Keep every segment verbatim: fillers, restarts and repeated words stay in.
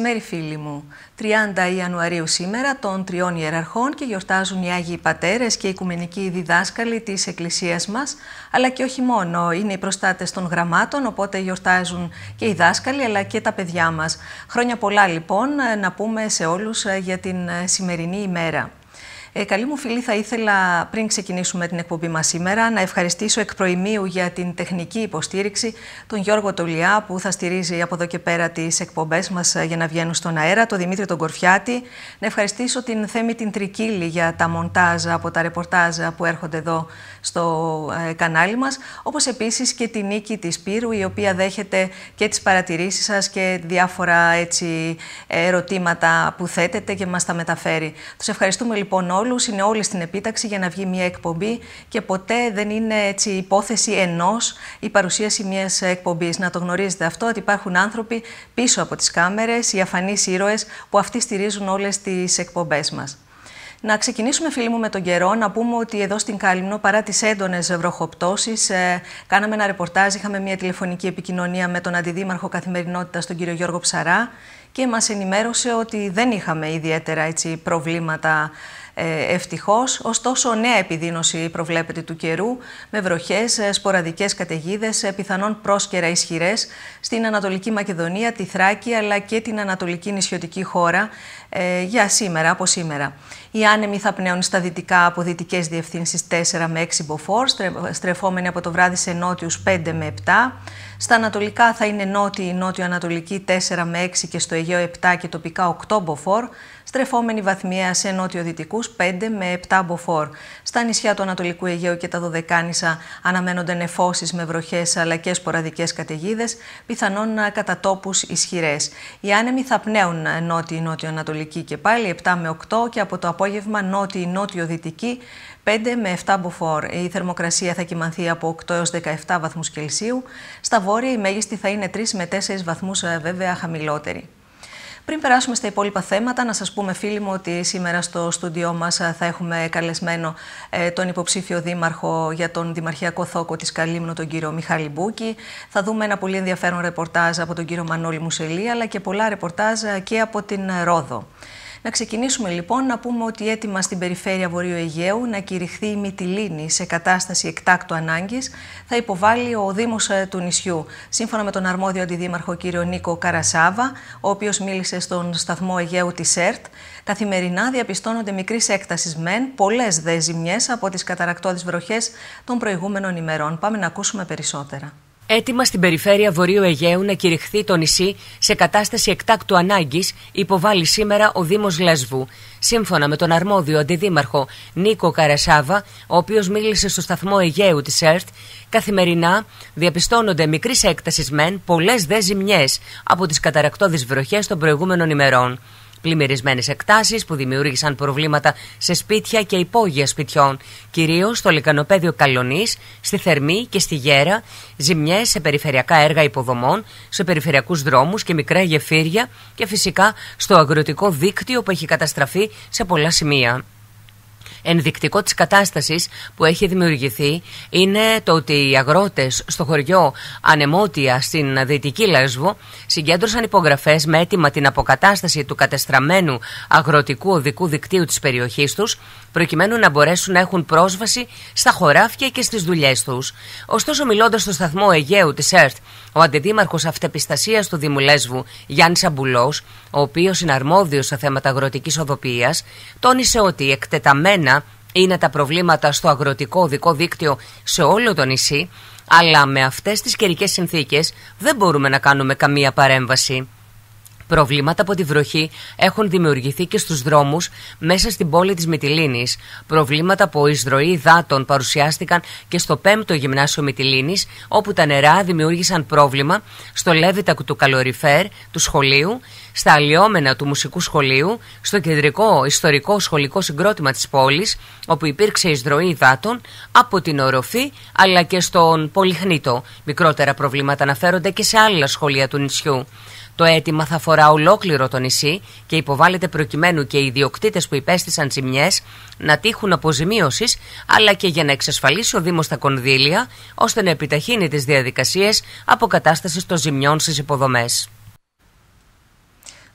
μεσημέρι φίλοι μου. τριάντα Ιανουαρίου σήμερα των Τριών Ιεραρχών και γιορτάζουν οι Άγιοι Πατέρες και οι Οικουμενικοί Διδάσκαλοι της Εκκλησίας μας, αλλά και όχι μόνο, είναι οι προστάτες των γραμμάτων, οπότε γιορτάζουν και οι δάσκαλοι αλλά και τα παιδιά μας. Χρόνια πολλά λοιπόν να πούμε σε όλους για την σημερινή ημέρα. Ε, καλή μου φίλη, θα ήθελα πριν ξεκινήσουμε την εκπομπή μας σήμερα να ευχαριστήσω εκ προημίου για την τεχνική υποστήριξη τον Γιώργο Τολιά που θα στηρίζει από εδώ και πέρα τις εκπομπές μας για να βγαίνουν στον αέρα, τον Δημήτρη τον Κορφιάτη, να ευχαριστήσω την Θέμη την Τρικίλη για τα μοντάζ από τα ρεπορτάζ που έρχονται εδώ στο ε, κανάλι μας, όπως επίσης και την Νίκη της Πύρου, η οποία δέχεται και τις παρατηρήσεις σας και διάφορα έτσι, ερωτήματα που θέτετε και μας τα μεταφέρει. Τους ευχαριστούμε λοιπόν όλους. Είναι όλοι στην επίταξη για να βγει μια εκπομπή και ποτέ δεν είναι έτσι υπόθεση ενός η παρουσίαση μιας εκπομπής. Να το γνωρίζετε αυτό, ότι υπάρχουν άνθρωποι πίσω από τις κάμερες, οι αφανείς ήρωες που αυτοί στηρίζουν όλες τις εκπομπές μας. Να ξεκινήσουμε φίλοι μου με τον καιρό, να πούμε ότι εδώ στην Κάλυμνο παρά τις έντονες βροχοπτώσεις ε, κάναμε ένα ρεπορτάζ, είχαμε μια τηλεφωνική επικοινωνία με τον Αντιδήμαρχο Καθημερινότητας τον κύριο Γιώργο Ψαρά και μας ενημέρωσε ότι δεν είχαμε ιδιαίτερα έτσι, προβλήματα ε, ευτυχώς. Ωστόσο νέα επιδείνωση προβλέπεται του καιρού με βροχές, σποραδικές καταιγίδες, πιθανόν πρόσκαιρα ισχυρές στην Ανατολική Μακεδονία, τη Θράκη αλλά και την Ανατολική νησιωτική χώρα ε, για σήμερα, από σήμερα. Οι άνεμοι θα πνέουν στα δυτικά από δυτικές διευθύνσεις τέσσερα με έξι μποφόρ, στρεφόμενοι από το βράδυ σε νότιους πέντε με επτά. Στα ανατολικά θα είναι νότιοι, νότιο-ανατολική τέσσερα με έξι και στο Αιγαίο επτά και τοπικά οκτώ μποφόρ, στρεφόμενοι βαθμιαία σε νότιο-δυτικούς πέντε με επτά μποφόρ. Στα νησιά του Ανατολικού Αιγαίου και τα Δωδεκάνησα αναμένονται νεφώσεις με βροχές αλλά και σποραδικές καταιγίδες, πιθανόν κατά τόπους ισχυρές. Οι άνεμοι θα πνέουν νότιο-νότιο-ανατολική και πάλι επτά με οκτώ και από το απόγευμα νότιο-νότιο-δυτική πέντε με επτά μποφόρ. Η θερμοκρασία θα κυμανθεί από οκτώ έως δεκαεπτά βαθμούς Κελσίου. Στα βόρεια η μέγιστη θα είναι τρεις με τέσσερις βαθμούς βέβαια χαμηλότερη. Πριν περάσουμε στα υπόλοιπα θέματα, να σας πούμε φίλοι μου ότι σήμερα στο στούντιό μας θα έχουμε καλεσμένο ε, τον υποψήφιο δήμαρχο για τον Δημαρχιακό Θόκο της Καλύμνου, τον κύριο Μιχάλη Μπούκη. Θα δούμε ένα πολύ ενδιαφέρον ρεπορτάζ από τον κύριο Μανώλη Μουσελή, αλλά και πολλά ρεπορτάζ και από την Ρόδο. Να ξεκινήσουμε λοιπόν να πούμε ότι έτοιμα στην περιφέρεια Βορείου Αιγαίου να κηρυχθεί η Μυτιλήνη σε κατάσταση εκτάκτου ανάγκης θα υποβάλει ο Δήμος του νησιού. Σύμφωνα με τον αρμόδιο αντιδήμαρχο κύριο Νίκο Καρασάβα, ο οποίος μίλησε στον σταθμό Αιγαίου της ΕΡΤ, καθημερινά διαπιστώνονται μικρής έκτασης μεν, πολλές δε ζημιές από τις καταρρακτώδεις βροχές των προηγούμενων ημερών. Πάμε να ακούσουμε περισσότερα. Έτοιμα στην περιφέρεια Βορείου Αιγαίου να κηρυχθεί το νησί σε κατάσταση εκτάκτου ανάγκης, υποβάλλει σήμερα ο Δήμος Λέσβου. Σύμφωνα με τον αρμόδιο αντιδήμαρχο Νίκο Καρασάβα, ο οποίος μίλησε στο σταθμό Αιγαίου της ΕΡΤ, καθημερινά διαπιστώνονται μικρής έκτασης μεν, πολλές δε ζημιές από τις καταρρακτώδεις βροχές των προηγούμενων ημερών. Πλημμυρισμένες εκτάσεις που δημιούργησαν προβλήματα σε σπίτια και υπόγεια σπιτιών, κυρίως στο λεκανοπέδιο Καλονής, στη Θερμή και στη Γέρα, ζημιές σε περιφερειακά έργα υποδομών, σε περιφερειακούς δρόμους και μικρά γεφύρια και φυσικά στο αγροτικό δίκτυο που έχει καταστραφεί σε πολλά σημεία. Ενδεικτικό της κατάστασης που έχει δημιουργηθεί είναι το ότι οι αγρότες στο χωριό Ανεμότια στην Δυτική Λέσβο συγκέντρωσαν υπογραφές με αίτημα την αποκατάσταση του κατεστραμμένου αγροτικού οδικού δικτύου της περιοχής τους, προκειμένου να μπορέσουν να έχουν πρόσβαση στα χωράφια και στις δουλειές τους. Ωστόσο, μιλώντας στο σταθμό Αιγαίου της ΕΡΤ, ο αντιδήμαρχος αυτεπιστασίας του Δήμου Λέσβου, Γιάννης Αμπουλός, ο οποίος είναι αρμόδιος σε θέματα αγροτικής οδοποιίας, τόνισε ότι εκτεταμένα είναι τα προβλήματα στο αγροτικό οδικό δίκτυο σε όλο το νησί, αλλά με αυτές τις καιρικές συνθήκες δεν μπορούμε να κάνουμε καμία παρέμβαση. Προβλήματα από τη βροχή έχουν δημιουργηθεί και στους δρόμους μέσα στην πόλη της Μυτιλήνης. Προβλήματα από εισρωή υδάτων παρουσιάστηκαν και στο πέμπτο Γυμνάσιο Μυτιλήνης, όπου τα νερά δημιούργησαν πρόβλημα στο Λέβητα του Καλοριφέρ του σχολείου, στα αλλιώμενα του Μουσικού Σχολείου, στο κεντρικό ιστορικό σχολικό συγκρότημα της πόλης, όπου υπήρξε εισρωή υδάτων από την οροφή αλλά και στον Πολυχνήτο. Μικρότερα προβλήματα αναφέρονται και σε άλλα σχολεία του νησιού. Το αίτημα θα αφορά ολόκληρο το νησί και υποβάλλεται προκειμένου και οι ιδιοκτήτες που υπέστησαν ζημιές να τύχουν αποζημίωσης, αλλά και για να εξασφαλίσει ο Δήμος τα κονδύλια, ώστε να επιταχύνει τις διαδικασίες αποκατάστασης των ζημιών στις υποδομές.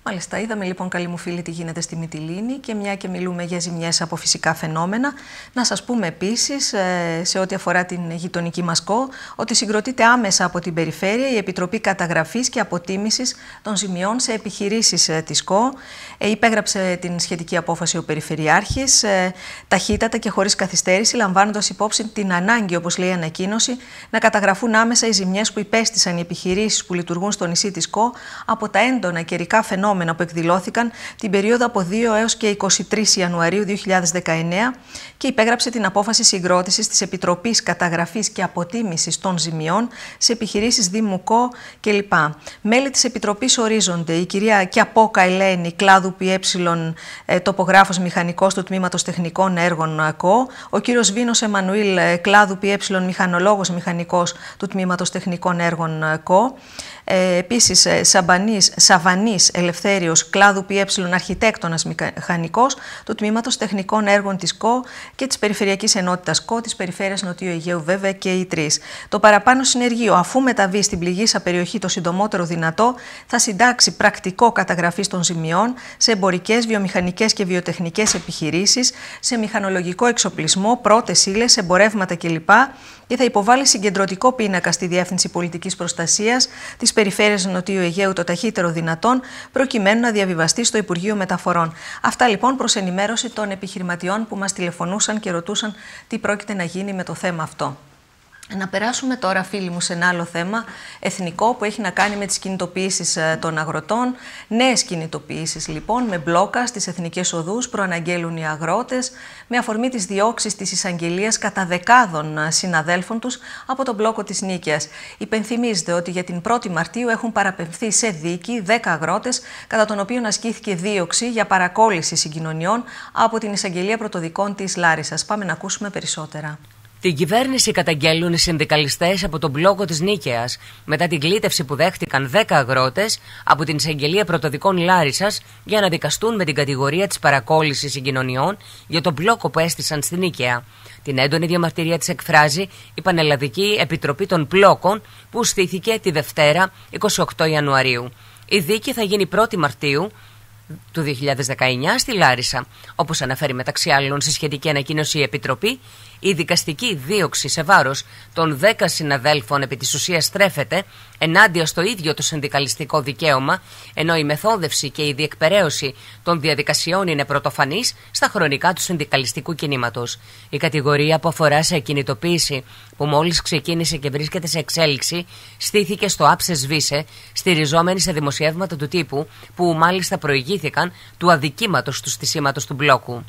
Μάλιστα, είδαμε λοιπόν, καλή μου φίλη, τι γίνεται στη Μυτιλήνη, και μια και μιλούμε για ζημιές από φυσικά φαινόμενα, να σας πούμε επίσης, σε ό,τι αφορά την γειτονική μας ΚΟ, ότι συγκροτείται άμεσα από την Περιφέρεια η Επιτροπή Καταγραφής και Αποτίμησης των Ζημιών σε επιχειρήσεις της ΚΟ. Υπέγραψε την σχετική απόφαση ο Περιφερειάρχης, ταχύτατα και χωρίς καθυστέρηση, λαμβάνοντας υπόψη την ανάγκη, όπως λέει η ανακοίνωση, να καταγραφούν άμεσα οι ζημιές που υπέστησαν οι επιχειρήσεις που λειτουργούν στο νησί της ΚΟ από τα έντονα καιρικά φαινόμενα που εκδηλώθηκαν την περίοδο από δύο έως και είκοσι τρεις Ιανουαρίου δύο χιλιάδες δεκαεννέα, και υπέγραψε την απόφαση συγκρότησης της Επιτροπής Καταγραφής και Αποτίμησης των Ζημιών σε επιχειρήσεις Δήμου ΚΟ κλπ. Μέλη της Επιτροπής ορίζονται η κυρία Κιαπόκα Ελένη, κλάδου ΠΕ, τοπογράφος μηχανικός του Τμήματος Τεχνικών Έργων ΚΟ, ο κύριος Βίνος Εμμανουήλ, κλάδου ΠΕ, μηχανολόγος μηχανικός του Τμήματος Τεχνικών Έργων ΚΟ. Ε, επίσης, Σαμπανής, Σαβανής Ελευθέριος, κλάδου ΠΕ, αρχιτέκτονας μηχανικός του Τμήματος Τεχνικών Έργων της ΚΟ και της Περιφερειακής Ενότητας ΚΟ, της Περιφέρειας Νοτιού Αιγαίου βέβαια και οι τρεις. Το παραπάνω συνεργείο, αφού μεταβεί στην πληγήσα περιοχή το συντομότερο δυνατό, θα συντάξει πρακτικό καταγραφής των ζημιών σε εμπορικές, βιομηχανικές και βιοτεχνικές επιχειρήσεις, σε μηχανολογικό εξοπλισμό, πρώτες ύλες, εμπορεύματα κλπ. Και θα υποβάλει συγκεντρωτικό πίνακα στη Διεύθυνση Πολιτικής Προστασίας της Περιφέρειας Νοτιού Αιγαίου το ταχύτερο δυνατόν, προκειμένου να διαβιβαστεί στο Υπουργείο Μεταφορών. Αυτά λοιπόν προς ενημέρωση των επιχειρηματιών που μας τηλεφωνούσαν και ρωτούσαν τι πρόκειται να γίνει με το θέμα αυτό. Να περάσουμε τώρα, φίλοι μου, σε ένα άλλο θέμα εθνικό που έχει να κάνει με τις κινητοποιήσεις των αγροτών. Νέες κινητοποιήσεις λοιπόν με μπλόκα στις εθνικές οδούς προαναγγέλουν οι αγρότες με αφορμή τις διώξεις της εισαγγελίας κατά δεκάδων συναδέλφων τους από τον μπλόκο της Νίκαιας. Υπενθυμίζεται ότι για την πρώτη Μαρτίου έχουν παραπεμφθεί σε δίκη δέκα αγρότες, κατά των οποίων ασκήθηκε δίωξη για παρακόλληση συγκοινωνιών από την εισαγγελία πρωτοδικών της Λάρισσας. Πάμε να ακούσουμε περισσότερα. Την κυβέρνηση καταγγέλνουν οι συνδικαλιστές από τον μπλόκο της Νίκαιας μετά την κλήτευση που δέχτηκαν δέκα αγρότες από την εισαγγελία πρωτοδικών Λάρισσας για να δικαστούν με την κατηγορία της παρακόλλησης συγκοινωνιών για τον μπλόκο που έστησαν στη Νίκαια. Την έντονη διαμαρτυρία της εκφράζει η Πανελλαδική Επιτροπή των Μπλόκων που στήθηκε τη Δευτέρα εικοστή όγδοη Ιανουαρίου. Η δίκη θα γίνει πρώτη Μαρτίου του δύο χιλιάδες δεκαεννέα στη Λάρισα. Όπως αναφέρει μεταξύ άλλων σε σχετική ανακοίνωση η Επιτροπή, η δικαστική δίωξη σε βάρος των δέκα συναδέλφων επί της ουσίας στρέφεται ενάντια στο ίδιο το συνδικαλιστικό δικαίωμα, ενώ η μεθόδευση και η διεκπεραίωση των διαδικασιών είναι πρωτοφανής στα χρονικά του συνδικαλιστικού κινήματος. Η κατηγορία που αφορά σε κινητοποίηση που μόλις ξεκίνησε και βρίσκεται σε εξέλιξη στήθηκε στο άψε σβήσε, στηριζόμενη σε δημοσιεύματα του τύπου που μάλιστα προηγήθηκαν του αδικήματος του στισίματος του μπλόκου.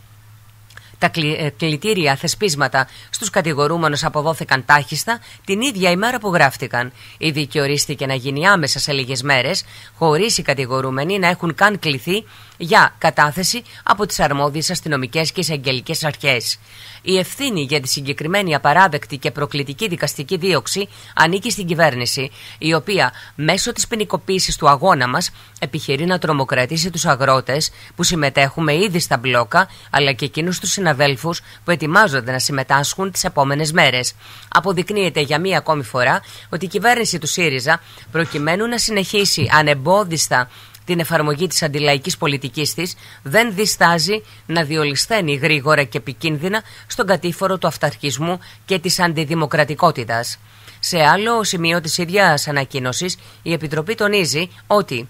Τα κλητήρια θεσπίσματα στους κατηγορούμενους αποδόθηκαν τάχιστα την ίδια ημέρα που γράφτηκαν. Η δίκη ορίστηκε να γίνει άμεσα σε λίγες μέρες, χωρίς οι κατηγορούμενοι να έχουν καν κληθεί για κατάθεση από τις αρμόδιες αστυνομικές και εισαγγελικές αρχές. Η ευθύνη για τη συγκεκριμένη απαράδεκτη και προκλητική δικαστική δίωξη ανήκει στην κυβέρνηση, η οποία μέσω της ποινικοποίησης του αγώνα μας επιχειρεί να τρομοκρατήσει τους αγρότες που συμμετέχουμε ήδη στα μπλόκα, αλλά και εκείνους τους συναδέλφους που ετοιμάζονται να συμμετάσχουν τις επόμενες μέρες. Αποδεικνύεται για μία ακόμη φορά ότι η κυβέρνηση του ΣΥΡΙΖΑ, προκειμένου να συνεχίσει ανεμπόδιστα την εφαρμογή της αντιλαϊκής πολιτικής της, δεν διστάζει να διολυσθένει γρήγορα και επικίνδυνα στον κατήφορο του αυταρχισμού και της αντιδημοκρατικότητας. Σε άλλο σημείο της ίδιας ανακοίνωσης, η Επιτροπή τονίζει ότι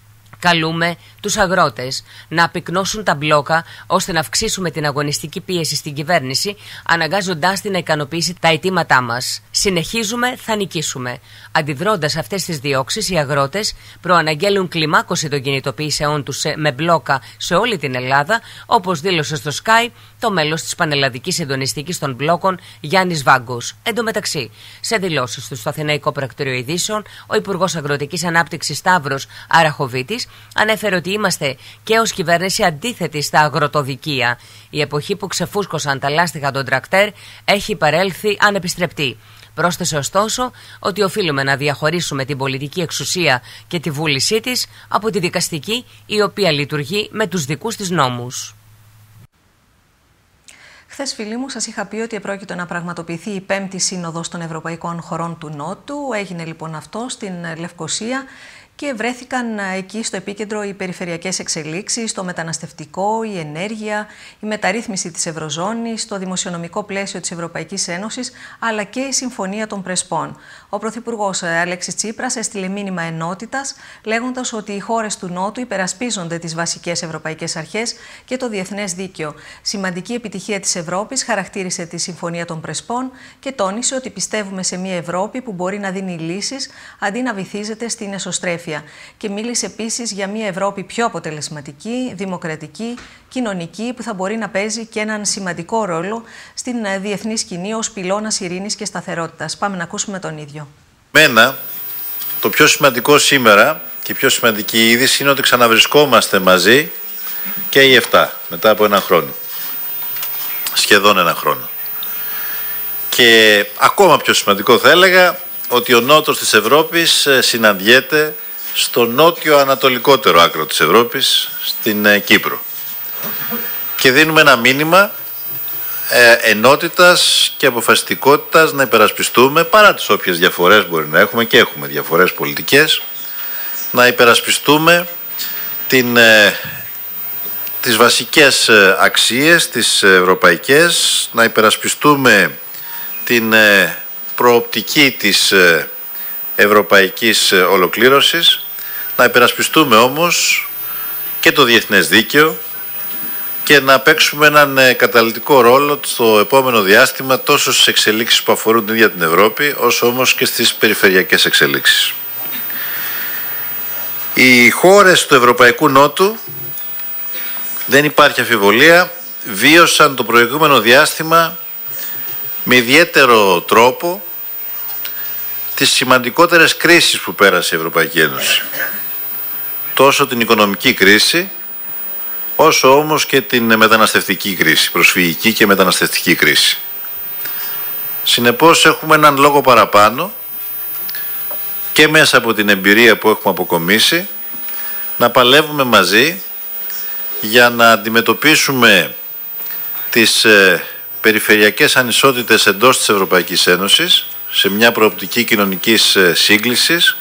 καλούμε τους αγρότες να απεικνώσουν τα μπλόκα ώστε να αυξήσουμε την αγωνιστική πίεση στην κυβέρνηση, αναγκάζοντάς την να ικανοποιήσει τα αιτήματά μας. Συνεχίζουμε, θα νικήσουμε. Αντιδρώντας αυτές τις διώξεις, οι αγρότες προαναγγέλουν κλιμάκωση των κινητοποιήσεών τους με μπλόκα σε όλη την Ελλάδα, όπως δήλωσε στο Sky το μέλος της Πανελλαδικής Συντονιστικής των Μπλόκων Γιάννης Βάγκος. Εν τω μεταξύ, σε δηλώσεις του στο Αθηναϊκό Πρακτορείο Ειδήσεων, ο Υπουργός Αγροτικής Ανάπτυξης Σταύρος Αραχοβίτης ανέφερε ότι είμαστε και ως κυβέρνηση αντίθετοι στα αγροτοδικεία. Η εποχή που ξεφούσκωσαν τα λάστιχα των τρακτέρ έχει παρέλθει ανεπιστρεπτή. Πρόσθεσε ωστόσο ότι οφείλουμε να διαχωρίσουμε την πολιτική εξουσία και τη βούλησή της από τη δικαστική, η οποία λειτουργεί με τους δικούς της νόμους. Χθες, φίλοι μου, σας είχα πει ότι επρόκειτο να πραγματοποιηθεί η πέμπτη σύνοδος των Ευρωπαϊκών χωρών του Νότου. Έγινε λοιπόν αυτό στην Λευκοσία. και βρέθηκαν εκεί στο επίκεντρο οι περιφερειακές εξελίξεις, το μεταναστευτικό, η ενέργεια, η μεταρρύθμιση της Ευρωζώνης, το δημοσιονομικό πλαίσιο της Ευρωπαϊκής Ένωσης, αλλά και η Συμφωνία των Πρεσπών. Ο Πρωθυπουργός Αλέξης Τσίπρας έστειλε μήνυμα ενότητας, λέγοντας ότι οι χώρες του Νότου υπερασπίζονται τις βασικές ευρωπαϊκές αρχές και το διεθνές δίκαιο. Σημαντική επιτυχία της Ευρώπης χαρακτήρισε τη Συμφωνία των Πρεσπών και τόνισε ότι πιστεύουμε σε μια Ευρώπη που μπορεί να δίνει λύσεις αντί να βυθίζεται στην εσωστρέφεια. Και μίλησε επίσης για μια Ευρώπη πιο αποτελεσματική, δημοκρατική, κοινωνική, που θα μπορεί να παίζει και έναν σημαντικό ρόλο στην διεθνή σκηνή ως πυλώνας ειρήνης και σταθερότητας. Πάμε να ακούσουμε τον ίδιο. Μένα, το πιο σημαντικό σήμερα και η πιο σημαντική είδηση είναι ότι ξαναβρισκόμαστε μαζί και οι εφτά μετά από ένα χρόνο. Σχεδόν ένα χρόνο. Και ακόμα πιο σημαντικό θα έλεγα ότι ο νότος της Ευρώπης συναντιέται στο νότιο-ανατολικότερο άκρο της Ευρώπης, στην Κύπρο. Και δίνουμε ένα μήνυμα ε, ενότητας και αποφασιστικότητας να υπερασπιστούμε, παρά τις όποιες διαφορές μπορεί να έχουμε, και έχουμε διαφορές πολιτικές, να υπερασπιστούμε την, ε, τις βασικές ε, αξίες, τις ευρωπαϊκές, να υπερασπιστούμε την ε, προοπτική της ε, ευρωπαϊκής ε, ολοκλήρωσης, να υπερασπιστούμε όμως και το διεθνές δίκαιο και να παίξουμε έναν ε, καταλυτικό ρόλο στο επόμενο διάστημα, τόσο στις εξελίξεις που αφορούν την ίδια την Ευρώπη, όσο όμως και στις περιφερειακές εξελίξεις. Οι χώρες του Ευρωπαϊκού Νότου, δεν υπάρχει αμφιβολία, βίωσαν το προηγούμενο διάστημα με ιδιαίτερο τρόπο τις σημαντικότερες κρίσεις που πέρασε η Ευρωπαϊκή Ένωση. Τόσο την οικονομική κρίση, όσο όμως και την μεταναστευτική κρίση, προσφυγική και μεταναστευτική κρίση. Συνεπώς έχουμε έναν λόγο παραπάνω και μέσα από την εμπειρία που έχουμε αποκομίσει να παλεύουμε μαζί για να αντιμετωπίσουμε τις ε, περιφερειακές ανισότητες εντός της Ευρωπαϊκής Ένωσης σε μια προοπτική κοινωνικής ε, σύγκλησης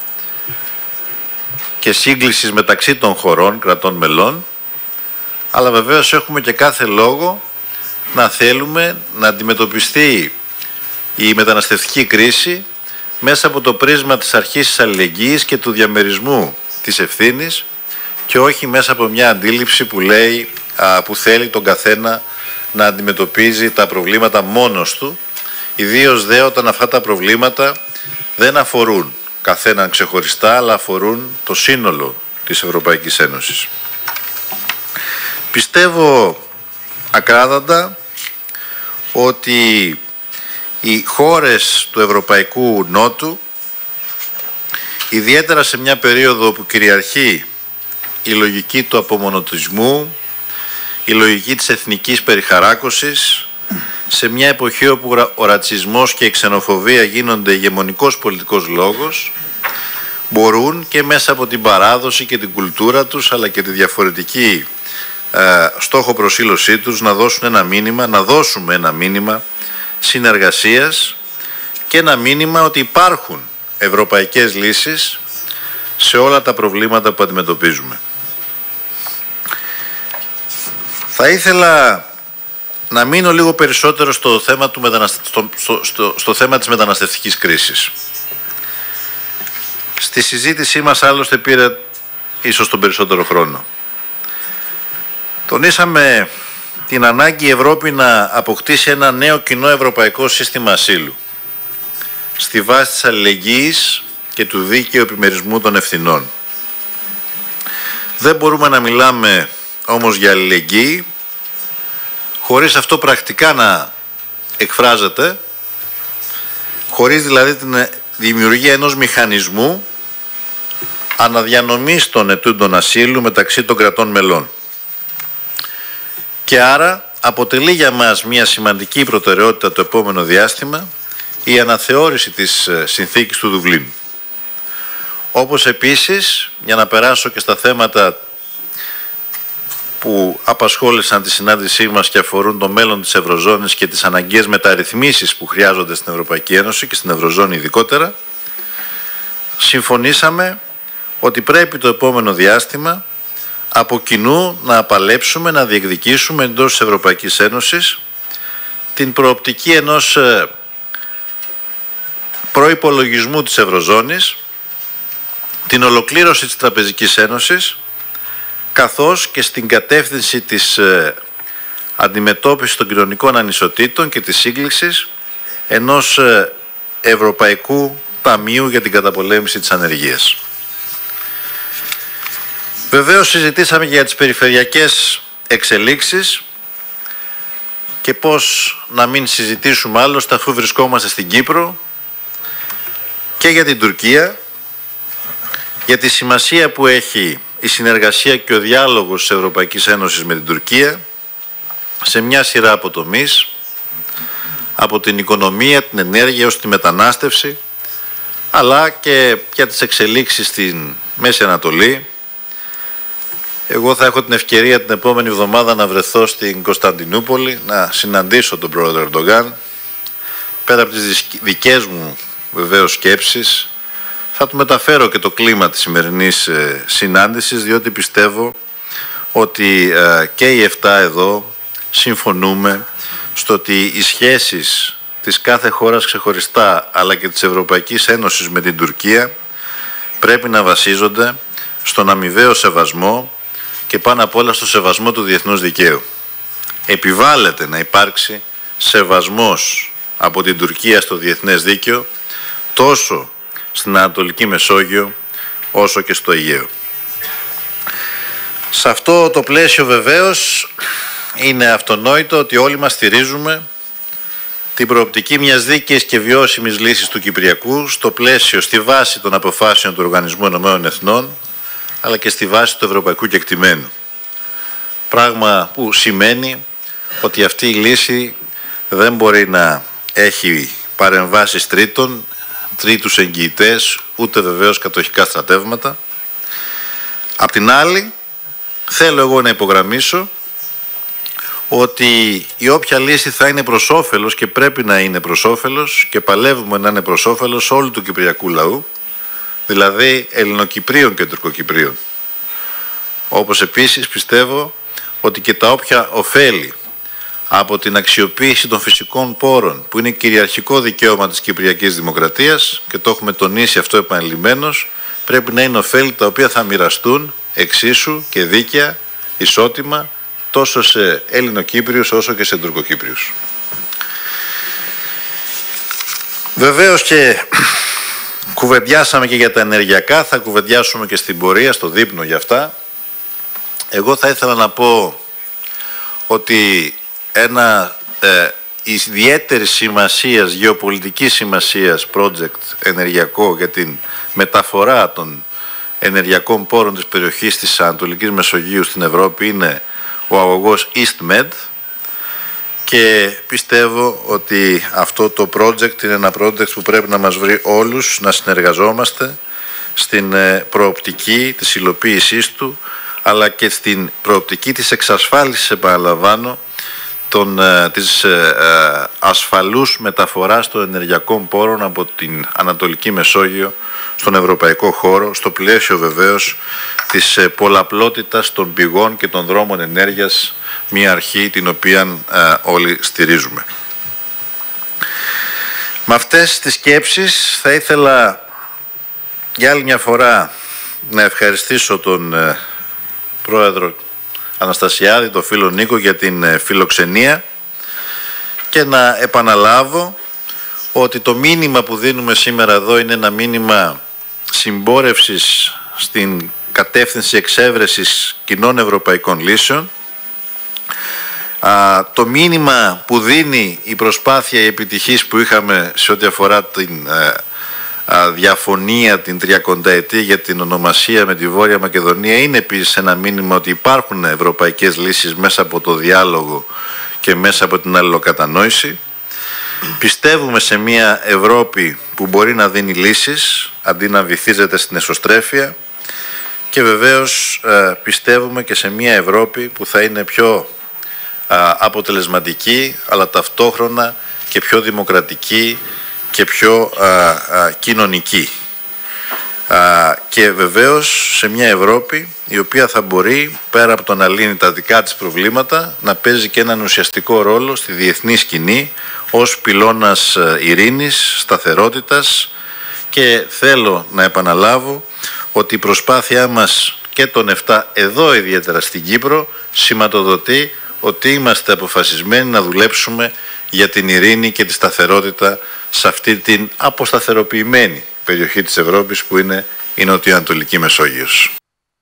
και σύγκλησης μεταξύ των χωρών, κρατών μελών, αλλά βεβαίως έχουμε και κάθε λόγο να θέλουμε να αντιμετωπιστεί η μεταναστευτική κρίση μέσα από το πρίσμα της αρχής της αλληλεγγύης και του διαμερισμού της ευθύνης και όχι μέσα από μια αντίληψη που λέει, α, που θέλει τον καθένα να αντιμετωπίζει τα προβλήματα μόνος του, ιδίως δε όταν αυτά τα προβλήματα δεν αφορούν καθέναν ξεχωριστά, αλλά αφορούν το σύνολο της Ευρωπαϊκής Ένωσης. Πιστεύω ακράδαντα ότι οι χώρες του Ευρωπαϊκού Νότου, ιδιαίτερα σε μια περίοδο που κυριαρχεί η λογική του απομονωτισμού, η λογική της εθνικής περιχαράκωσης, σε μια εποχή όπου ο ρατσισμός και η ξενοφοβία γίνονται ηγεμονικός πολιτικός λόγος, μπορούν και μέσα από την παράδοση και την κουλτούρα τους, αλλά και τη διαφορετική ε, στόχο προσήλωσή τους, να δώσουν ένα μήνυμα, να δώσουμε ένα μήνυμα συνεργασίας και ένα μήνυμα ότι υπάρχουν ευρωπαϊκές λύσεις σε όλα τα προβλήματα που αντιμετωπίζουμε. Θα ήθελα να μείνω λίγο περισσότερο στο θέμα, του μεταναστε... στο, στο, στο, στο θέμα της μεταναστευτικής κρίσης. Στη συζήτησή μας άλλωστε πήρε ίσως τον περισσότερο χρόνο. Τονίσαμε την ανάγκη η Ευρώπη να αποκτήσει ένα νέο κοινό ευρωπαϊκό σύστημα ασύλου στη βάση της αλληλεγγύης και του δίκαιου επιμερισμού των ευθυνών. Δεν μπορούμε να μιλάμε όμως για αλληλεγγύη χωρίς αυτό πρακτικά να εκφράζεται, χωρίς δηλαδή την δημιουργία ενός μηχανισμού αναδιανομής των ετούντων ασύλου μεταξύ των κρατών μελών. Και άρα αποτελεί για μας μια σημαντική προτεραιότητα το επόμενο διάστημα η αναθεώρηση της συνθήκης του Δουβλίνου. Όπως επίσης, για να περάσω και στα θέματα που απασχόλησαν τη συνάντησή μας και αφορούν το μέλλον της Ευρωζώνης και τις αναγκαίες μεταρρυθμίσεις που χρειάζονται στην Ευρωπαϊκή Ένωση και στην Ευρωζώνη ειδικότερα, συμφωνήσαμε ότι πρέπει το επόμενο διάστημα από κοινού να απαλέψουμε, να διεκδικήσουμε εντός της Ευρωπαϊκής Ένωσης την προοπτική ενός προϋπολογισμού της Ευρωζώνης, την ολοκλήρωση της Τραπεζικής Ένωσης, καθώς και στην κατεύθυνση της αντιμετώπισης των κοινωνικών ανισοτήτων και της σύγκλησης ενός Ευρωπαϊκού Ταμείου για την καταπολέμηση της ανεργίας. Βεβαίως συζητήσαμε για τις περιφερειακές εξελίξεις και πώς να μην συζητήσουμε άλλωστε αφού βρισκόμαστε στην Κύπρο, και για την Τουρκία, για τη σημασία που έχει η συνεργασία και ο διάλογος της Ευρωπαϊκής Ένωσης με την Τουρκία σε μια σειρά από τομείς, από την οικονομία, την ενέργεια ως τη μετανάστευση, αλλά και για τις εξελίξεις στην Μέση Ανατολή. Εγώ θα έχω την ευκαιρία την επόμενη εβδομάδα να βρεθώ στην Κωνσταντινούπολη, να συναντήσω τον πρόεδρο Ερντογάν. Πέρα από τις δικές μου βεβαίως σκέψεις, θα του μεταφέρω και το κλίμα της σημερινής ε, συνάντησης, διότι πιστεύω ότι ε, και οι εφτά εδώ συμφωνούμε στο ότι οι σχέσεις της κάθε χώρας ξεχωριστά, αλλά και της Ευρωπαϊκής Ένωσης με την Τουρκία, πρέπει να βασίζονται στον αμοιβαίο σεβασμό και πάνω απ' όλα στο σεβασμό του διεθνούς δικαίου. Επιβάλλεται να υπάρξει σεβασμός από την Τουρκία στο διεθνές δίκαιο, τόσο στην Ανατολική Μεσόγειο όσο και στο Αιγαίο. Σε αυτό το πλαίσιο βεβαίως είναι αυτονόητο ότι όλοι μας στηρίζουμε την προοπτική μιας δίκαιης και βιώσιμης λύσης του Κυπριακού στο πλαίσιο, στη βάση των αποφάσεων του Οργανισμού Ηνωμένων Εθνών, αλλά και στη βάση του ευρωπαϊκού κεκτημένου. Πράγμα που σημαίνει ότι αυτή η λύση δεν μπορεί να έχει παρεμβάσεις τρίτων, τρίτους εγγυητές, ούτε βεβαίως κατοχικά στρατεύματα. Απ' την άλλη, θέλω εγώ να υπογραμμίσω ότι η όποια λύση θα είναι προς όφελος και πρέπει να είναι προς όφελος και παλεύουμε να είναι προς όφελος όλου του κυπριακού λαού, δηλαδή Ελληνοκυπρίων και Τουρκοκυπρίων. Όπως επίσης πιστεύω ότι και τα όποια ωφέλη από την αξιοποίηση των φυσικών πόρων, που είναι κυριαρχικό δικαίωμα της Κυπριακής Δημοκρατίας και το έχουμε τονίσει αυτό επανειλημμένως, πρέπει να είναι ωφέλη τα οποία θα μοιραστούν εξίσου και δίκαια, ισότιμα, τόσο σε Ελληνοκύπριους όσο και σε Τουρκοκύπριους. Βεβαίως και κουβεντιάσαμε και για τα ενεργειακά, θα κουβεντιάσουμε και στην πορεία, στο δείπνο για αυτά. Εγώ θα ήθελα να πω ότι ένα ε, ιδιαίτερη σημασίας, γεωπολιτικής σημασίας project ενεργειακό για την μεταφορά των ενεργειακών πόρων της περιοχής της Ανατολικής Μεσογείου στην Ευρώπη είναι ο αγωγός EastMed, και πιστεύω ότι αυτό το project είναι ένα project που πρέπει να μας βρει όλους να συνεργαζόμαστε στην προοπτική της υλοποίησής του, αλλά και στην προοπτική της εξασφάλισης, επαναλαμβάνω, των, της ε, ασφαλούς μεταφοράς των ενεργειακών πόρων από την Ανατολική Μεσόγειο στον ευρωπαϊκό χώρο, στο πλαίσιο βεβαίως της ε, πολλαπλότητας των πηγών και των δρόμων ενέργειας, μια αρχή την οποία ε, όλοι στηρίζουμε. Με αυτές τις σκέψεις θα ήθελα για άλλη μια φορά να ευχαριστήσω τον ε, Πρόεδρο Αναστασιάδη, τον φίλο Νίκο, για την ε, φιλοξενία, και να επαναλάβω ότι το μήνυμα που δίνουμε σήμερα εδώ είναι ένα μήνυμα συμπόρευσης στην κατεύθυνση εξέβρεσης κοινών ευρωπαϊκών λύσεων. Α, το μήνυμα που δίνει η προσπάθεια, η επιτυχής που είχαμε σε ό,τι αφορά την ε, α, διαφωνία την τριακονταετή για την ονομασία με τη Βόρεια Μακεδονία, είναι επίσης ένα μήνυμα ότι υπάρχουν ευρωπαϊκές λύσεις μέσα από το διάλογο και μέσα από την αλληλοκατανόηση. Πιστεύουμε σε μια Ευρώπη που μπορεί να δίνει λύσεις αντί να βυθίζεται στην εσωστρέφεια, και βεβαίως ε, πιστεύουμε και σε μια Ευρώπη που θα είναι πιο α, αποτελεσματική, αλλά ταυτόχρονα και πιο δημοκρατική και πιο α, α, κοινωνική. και βεβαίως σε μια Ευρώπη η οποία θα μπορεί, πέρα από το να λύνει τα δικά της προβλήματα, να παίζει και έναν ουσιαστικό ρόλο στη διεθνή σκηνή ως πυλώνας ειρήνης, σταθερότητας, και θέλω να επαναλάβω ότι η προσπάθειά μας και των εφτά εδώ, ιδιαίτερα στην Κύπρο, σηματοδοτεί ότι είμαστε αποφασισμένοι να δουλέψουμε για την ειρήνη και τη σταθερότητα σε αυτή την αποσταθεροποιημένη περιοχή της Ευρώπης που είναι η Νοτιοανατολική Μεσόγειος.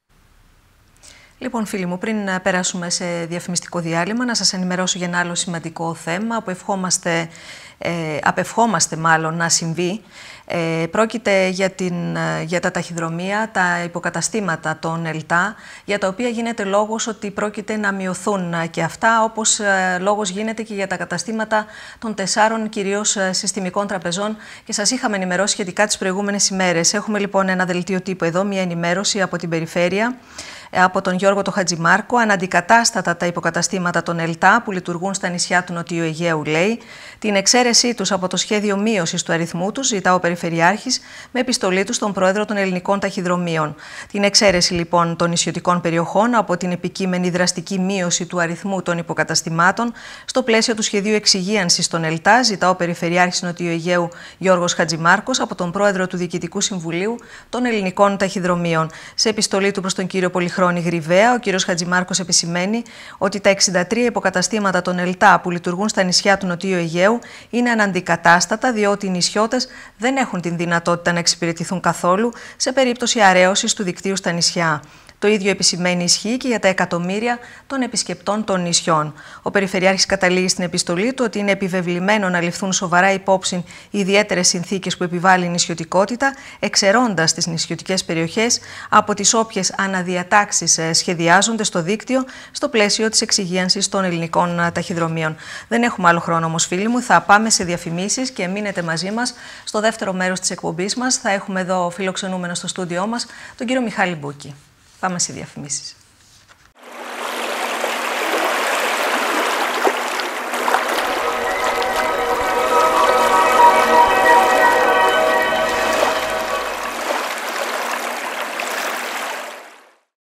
Λοιπόν, φίλοι μου, πριν περάσουμε σε διαφημιστικό διάλειμμα, να σας ενημερώσω για ένα άλλο σημαντικό θέμα που ευχόμαστε, ε, απευχόμαστε μάλλον να συμβεί. Ε, πρόκειται για, την, για τα ταχυδρομεία, τα υποκαταστήματα των ΕΛΤΑ, για τα οποία γίνεται λόγος ότι πρόκειται να μειωθούν και αυτά, όπως ε, λόγος γίνεται και για τα καταστήματα των τεσσάρων κυρίως ε, συστημικών τραπεζών, και σας είχαμε ενημερώσει σχετικά τις προηγούμενες ημέρες. Έχουμε λοιπόν ένα δελτίο τύπου εδώ, μια ενημέρωση από την περιφέρεια, από τον Γιώργο το Χατζημάρκο. Αναντικατάστατα τα υποκαταστήματα των ΕΛΤΑ που λειτουργούν στα νησιά του Νοτιού Αιγαίου, λέει. Την εξαίρεσή τους από το σχέδιο μείωσης του αριθμού τους ζητά ο Περιφερειάρχης με επιστολή του στον Πρόεδρο των Ελληνικών Ταχυδρομείων. Την εξαίρεση λοιπόν των νησιωτικών περιοχών από την επικείμενη δραστική μείωση του αριθμού των υποκαταστημάτων στο πλαίσιο του σχεδίου εξυγίανσης των ΕΛΤΑ ζητά ο Περιφερειάρχης Νοτιού Αιγαίου Γιώργος Χατζημάρκος από τον Πρόεδρο του Διοικητικού Συμβουλίου των Ελληνικών Ταχυδρομείων. Σε επιστολή του προς τον κύριο Πολυχρόνη Γρυβαία, ο κύριος Χατζημάρκος επισημαίνει ότι τα εξήντα τρία υποκαταστήματα των ΕΛΤΑ που λειτουργούν στα νησιά του Νοτιού Αιγαίου είναι αναντικατάστατα, διότι οι νησιώτες δεν έχουν την δυνατότητα να εξυπηρετηθούν καθόλου σε περίπτωση αραίωσης του δικτύου στα νησιά. Το ίδιο επισημαίνει ισχύει και για τα εκατομμύρια των επισκεπτών των νησιών. Ο Περιφερειάρχης καταλήγει στην επιστολή του ότι είναι επιβεβλημένο να ληφθούν σοβαρά υπόψη οι ιδιαίτερες συνθήκες που επιβάλλει η νησιωτικότητα, εξαιρώντας τις νησιωτικές περιοχές από τις όποιες αναδιατάξεις σχεδιάζονται στο δίκτυο στο πλαίσιο της εξυγίανσης των ελληνικών ταχυδρομείων. Δεν έχουμε άλλο χρόνο όμως, φίλοι μου. Θα πάμε σε διαφημίσεις και μείνετε μαζί μας. Στο δεύτερο μέρος της εκπομπής μας θα έχουμε εδώ φιλοξενούμενο στο στούντιό μας τον κύριο Μιχάλη Μπούκη. Πάμε σε διαφημίσεις.